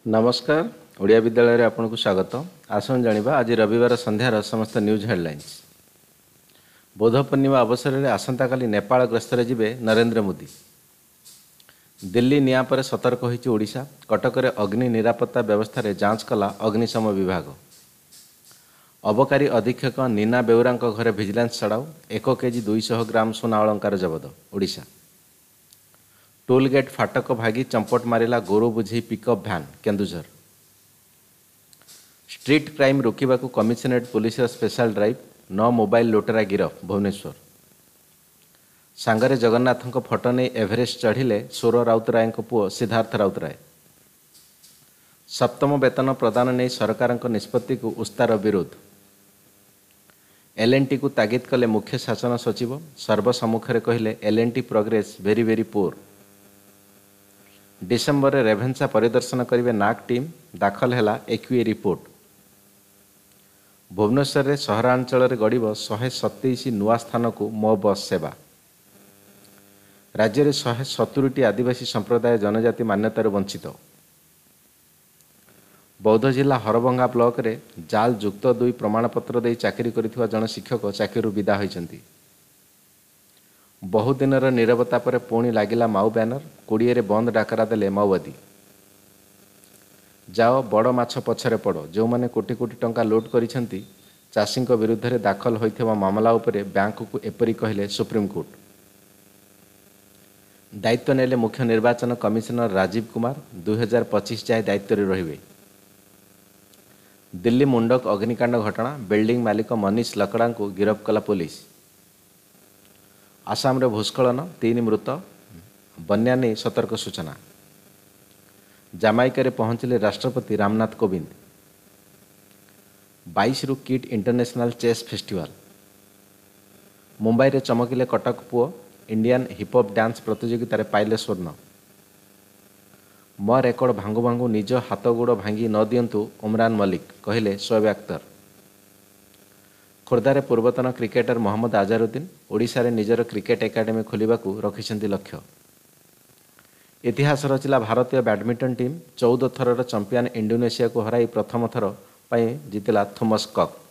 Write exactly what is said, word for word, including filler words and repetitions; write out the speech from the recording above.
नमस्कार ओडिया विद्यालय आपन को स्वागत। आसन जानिबा आज रविवार संध्यार समस्त न्यूज हेडलाइंस। बौद्ध पूर्णिमा अवसर में आसंता काली नेपाल गस्तर जिबे नरेंद्र मोदी। दिल्ली निया पर सतर्क होइछि ओडिशा। कटक रे अग्नि निरापत्ता व्यवस्था रे जांच कला अग्निशम विभाग। अबकारी अधीक्षक नीना बेउरांक घरे विजिलेंस चढ़ाऊ। एक केजी दुईश ग्राम सोना अलंकार जबत ओडिशा। टोलगेट फाटक भागी चंपट मारिला गोरू बुझी pickup van Keonjhar. Street crime रोकवाकू कमिशनरेट पुलिस स्पेशल ड्राइव। नौ मोबाइल लुटेरा गिरफ भुवनेश्वर। सांगरे जगन्नाथों फोटो नहीं एवरेस्ट चढ़िले सोर राउतराय पुओ सिद्धार्थ राउतराय। सप्तम वेतन प्रदान नहीं सरकार निष्पत्ति को उस्तार विरोध। एलएनटी को तागिद कले मुख्य शासन सचिव। सर्वसम्मुखें कहले LNT progress very very poor. December रे रेभेन्सा परिदर्शन करेंगे नाक टीम। दाखल है एक्यूए रिपोर्ट। भुवनेश्वर रे सहरांचल गड़ब शहे सतैश नुआ स्थान को मो बस सेवा। राज्य में शहे सतुरी आदिवासी संप्रदाय जनजाति मान्यतार वंचित। बौद्ध जिला हरभंगा ब्लॉक रे जाल जुक्त दुई प्रमाणपत्र दे चाकरी करिथिबा जन शिक्षक चाकरी विदा होइछन्ति। बहुदिन नीरवता पर पुणी लागिला माओ बैनर। कोड़िए रे बंद डाकरा देले माओवादी। जाओ बड़ माछ पछरे पड़। जो माने कोटी कोटी टंका लुट करिसेंति चाषी विरुद्ध रे दाखल होइथिबा मामला उपरे बैंक को एपरी कहले सुप्रीमकोर्ट। दायित्व नेले मुख्य निर्वाचन कमिशनर राजीव कुमार। दुई हजार पचिश जाए दायित्व रे रहिबे। दिल्ली मुंडक अग्निकांड घटना बिल्डिंग मालिक मनीष लकड़ा को गिरफ्त कला पुलिस। आसाम रे भूस्खलन तीन मृत। बन्या नहीं सतर्क सूचना। जामाइका रे पहुंचले राष्ट्रपति रामनाथ कोविंद। बाईस रु KIIT international chess festival. Mumbai रे चमकिले कटक पुओ। इंडियन हिपहॉप डांस प्रतियोगिता रे पाइले स्वर्ण। मो रेकर्ड भांगु भांगु निज हाथ गोड़ भांगी न दियंतु उमरान मलिक कहले शोएब अख्तर। खोर्धारे पूर्वतन क्रिकेटर मोहम्मद आजहारुद्दीन ओडिशा रे निजर क्रिकेट एकाडेमी खोलिबाकू रखिछन्ति लक्ष्य। इतिहास रचिला भारतीय बैडमिंटन टीम। चौदह थरर चंपियन इंडोनेशिया को हराई प्रथम थर पर जीतिला थॉमस कक।